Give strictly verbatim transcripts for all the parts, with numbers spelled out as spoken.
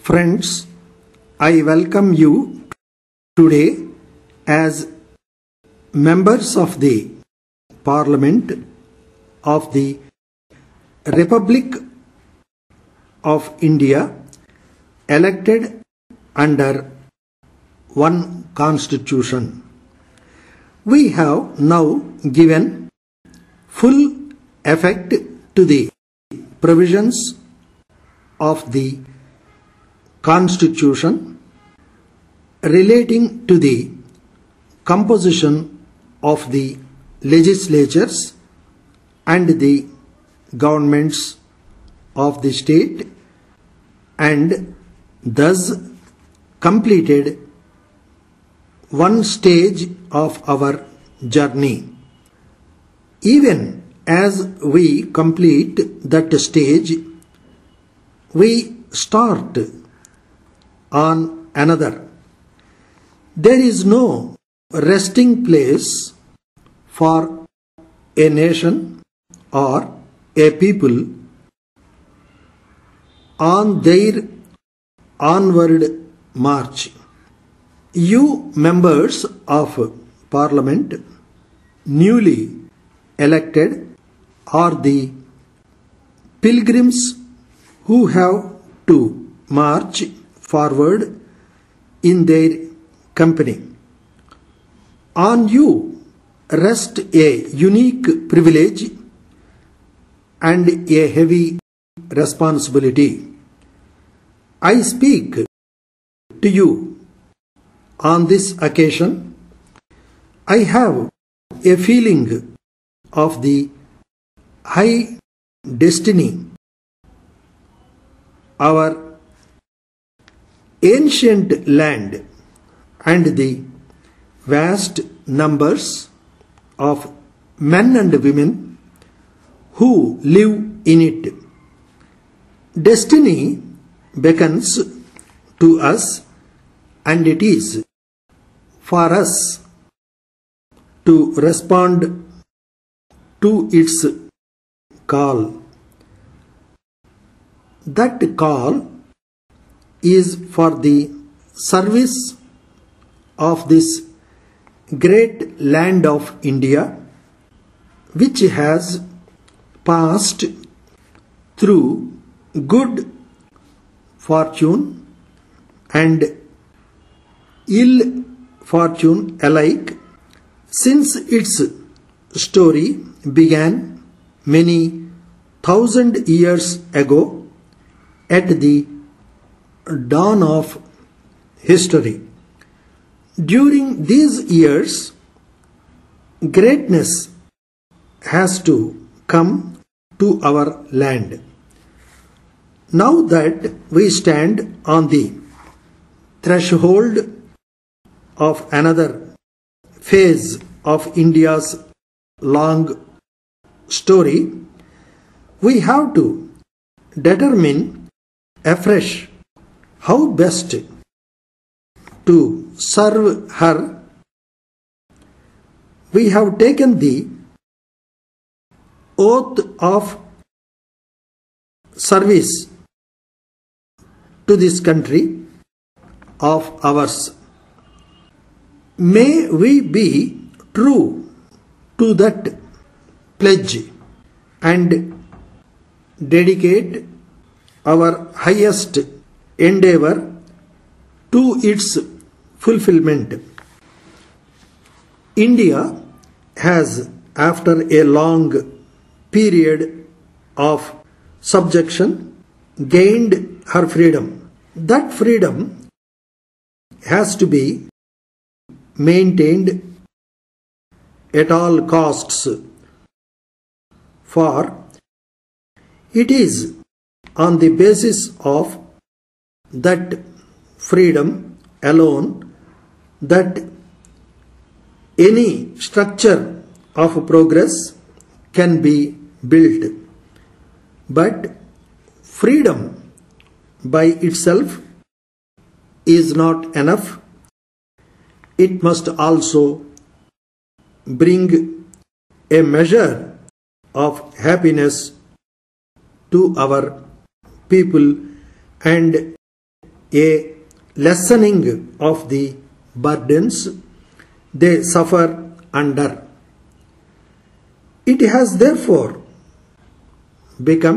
Friends, I welcome you today as members of the Parliament of the Republic of India, elected under one Constitution. We have now given full effect to the provisions of the Constitution relating to the composition of the legislatures and the governments of the state, and thus completed one stage of our journey. Even as we complete that stage, we start on another. There is no resting place for a nation or a people on their onward march. You members of Parliament, newly elected, are the pilgrims who have to march forward in their company. On you rests a unique privilege and a heavy responsibility. I speak to you on this occasion. I have a feeling of the high destiny. Our ancient land and the vast numbers of men and women who live in it. Destiny beckons to us, and it is for us to respond to its call. That call is for the service of this great land of India, which has passed through good fortune and ill fortune alike since its story began many thousand years ago at the dawn of history. During these years, greatness has to come to our land. Now that we stand on the threshold of another phase of India's long story, we have to determine afresh how best to serve her. We have taken the oath of service to this country of ours. May we be true to that pledge and dedicate our highest endeavor to its fulfillment. India has, after a long period of subjection, gained her freedom. That freedom has to be maintained at all costs, for it is on the basis of that freedom alone that any structure of progress can be built. But freedom by itself is not enough. It must also bring a measure of happiness to our people and a lessening of the burdens they suffer under. It has therefore become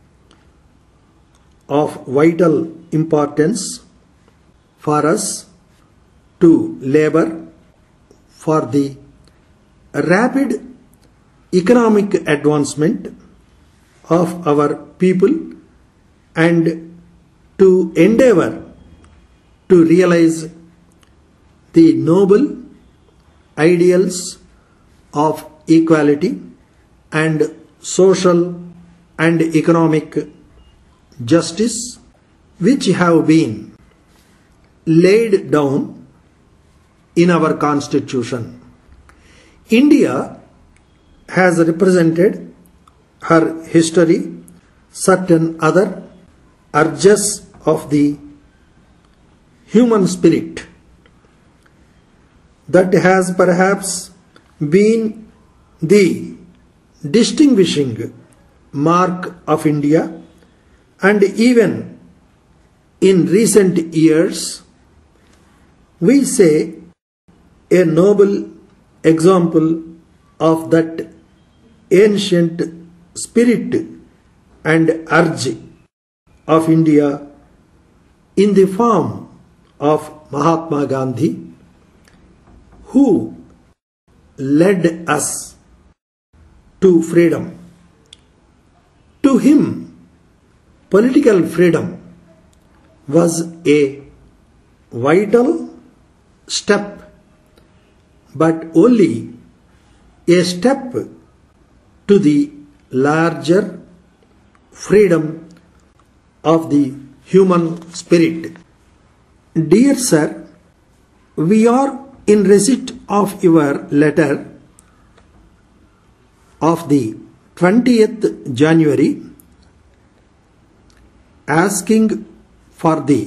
of vital importance for us to labor for the rapid economic advancement of our people and to endeavor to realize the noble ideals of equality and social and economic justice which have been laid down in our Constitution. India has represented her history certain other urges of the human spirit that has perhaps been the distinguishing mark of India, and even in recent years we say a noble example of that ancient spirit and urge of India in the form of Mahatma Gandhi, who led us to freedom. To him, political freedom was a vital step, but only a step to the larger freedom of the human spirit. Dear sir, we are in receipt of your letter of the twentieth January asking for the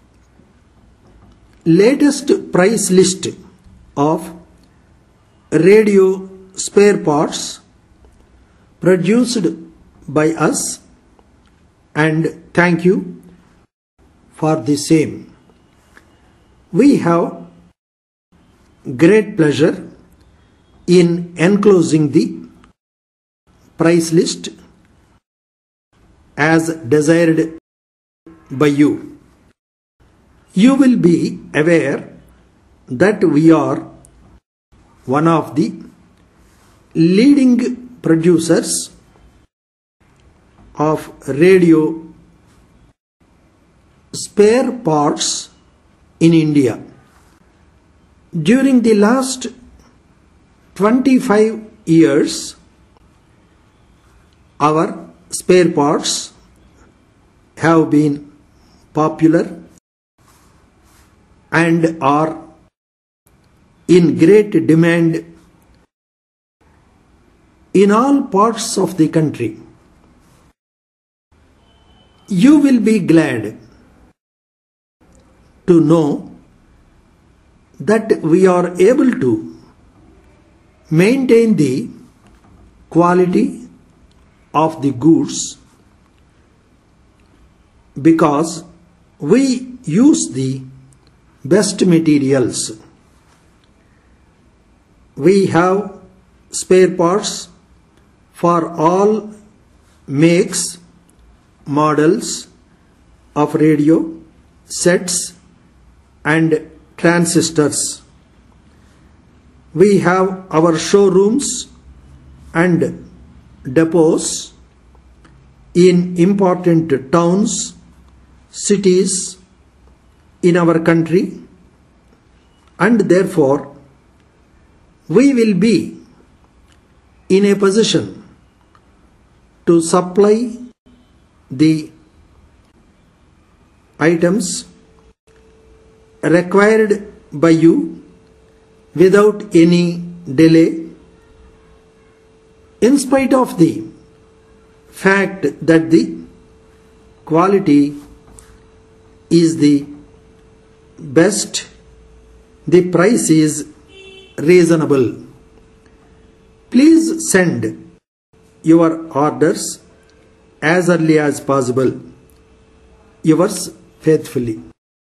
latest price list of radio spare parts produced by us, and thank you for the same. We have great pleasure in enclosing the price list as desired by you. You will be aware that we are one of the leading producers of radio spare parts in India. During the last twenty-five years, our spare parts have been popular and are in great demand in all parts of the country. You will be glad to know that we are able to maintain the quality of the goods because we use the best materials. We have spare parts for all makes, models of radio sets and transistors. We have our showrooms and depots in important towns, cities in our country, and therefore we will be in a position to supply the items required by you without any delay, in spite of the fact that the quality is the best, the price is reasonable. Please send your orders as early as possible. Yours faithfully.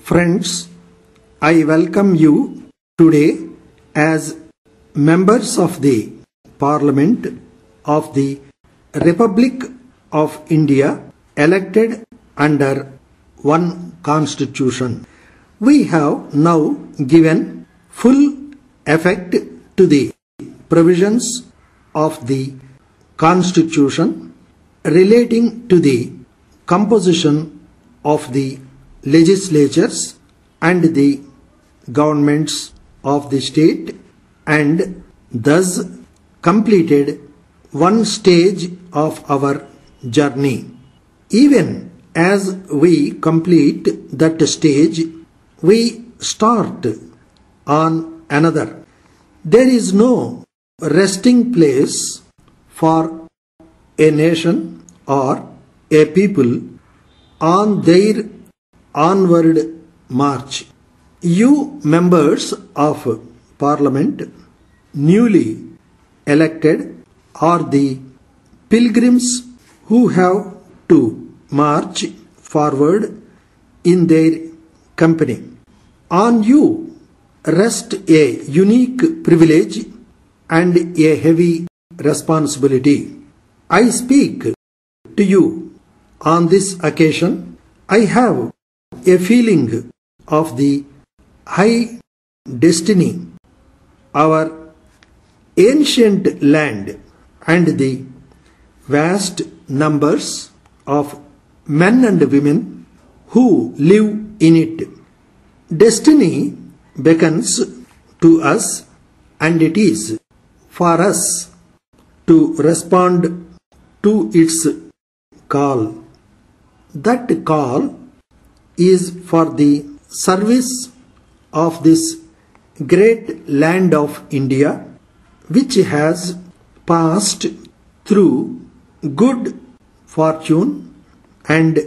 Friends, I welcome you today as members of the Parliament of the Republic of India elected under one Constitution. We have now given full effect to the provisions of the Constitution relating to the composition of the legislatures and the governments of the state, and thus completed one stage of our journey. Even as we complete that stage, we start on another. There is no resting place for a nation or a people on their onward march. You members of Parliament, newly elected, are the pilgrims who have to march forward in their company. On you rest a unique privilege and a heavy responsibility. I speak to you on this occasion. I have a feeling of the high destiny, our ancient land, and the vast numbers of men and women who live in it. Destiny beckons to us, and it is for us to respond to its call. That call is for the service of this great land of India, which has passed through good fortune and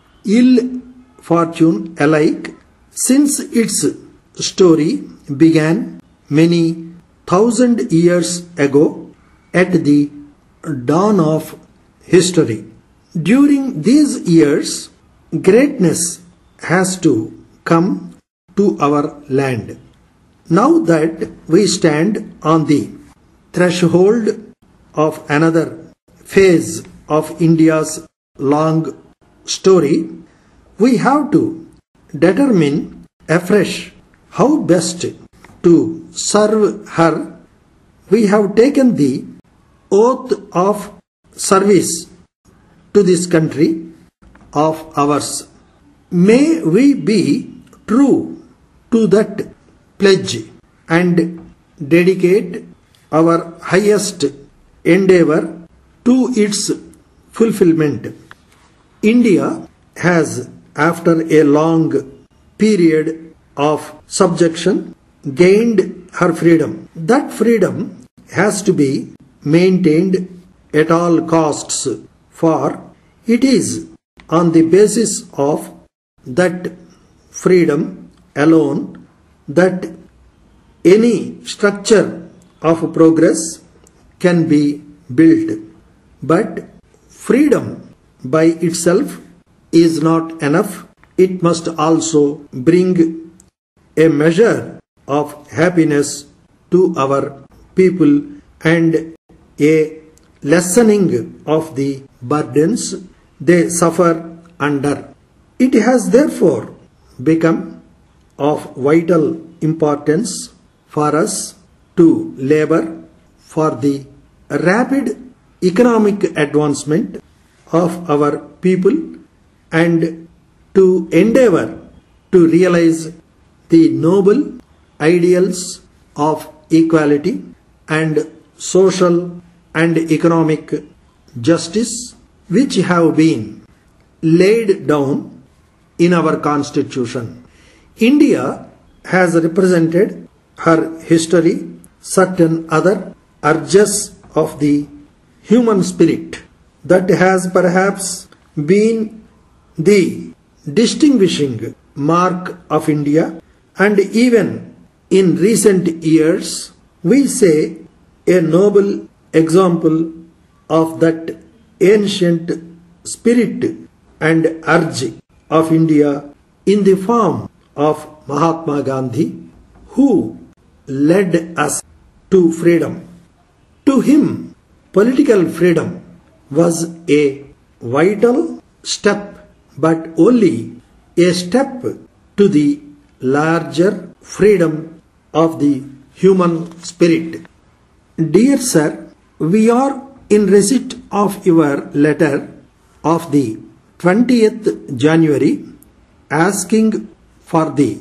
ill fortune alike since its story began many thousand years ago at the dawn of history. During these years, greatness has to come to our land. Now that we stand on the threshold of another phase of India's long story, we have to determine afresh how best to serve her. We have taken the oath of service to this country of ours. May we be true to that pledge and dedicate our highest endeavor to its fulfillment. India has, after a long period of subjection, gained her freedom. That freedom has to be maintained at all costs, for it is on the basis of that freedom alone that any structure of progress can be built. But freedom by itself is not enough. It must also bring a measure of happiness to our people and a lessening of the burdens they suffer under. It has therefore become of vital importance for us to labor for the rapid economic advancement of our people and to endeavor to realize the noble ideals of equality and social and economic justice which have been laid down in our Constitution. India has represented her history certain other urges of the human spirit that has perhaps been the distinguishing mark of India, and even in recent years we say a noble example of that ancient spirit and urge of India in the form of Mahatma Gandhi, who led us to freedom. To him, political freedom was a vital step, but only a step to the larger freedom of the human spirit. Dear sir, we are in receipt of your letter of the twentieth January asking for the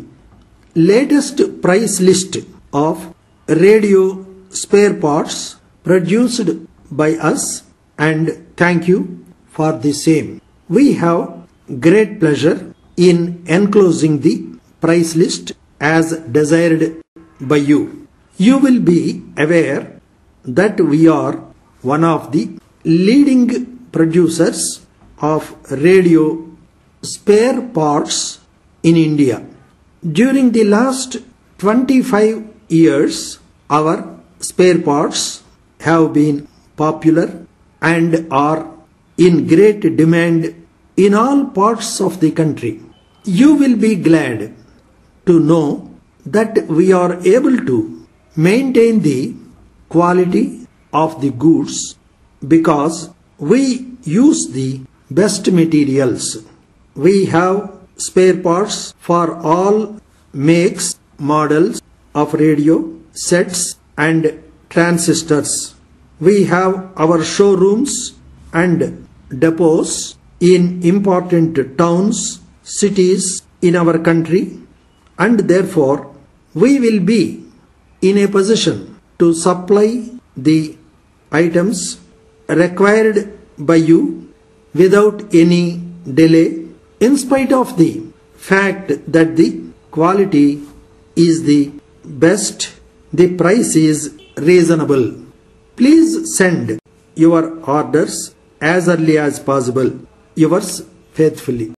latest price list of radio spare parts produced by us, and thank you for the same. We have great pleasure in enclosing the price list as desired by you. You will be aware that we are one of the leading producers of radio spare parts in India. During the last twenty-five years, our spare parts have been popular and are in great demand in all parts of the country. You will be glad to know that we are able to maintain the quality of the goods because we use the best materials. We have spare parts for all makes, models of radio sets and transistors. We have our showrooms and depots in important towns, cities in our country, and therefore we will be in a position to supply the items required by you without any delay, in spite of the fact that the quality is the best, the price is reasonable. Please send your orders as early as possible. Yours faithfully.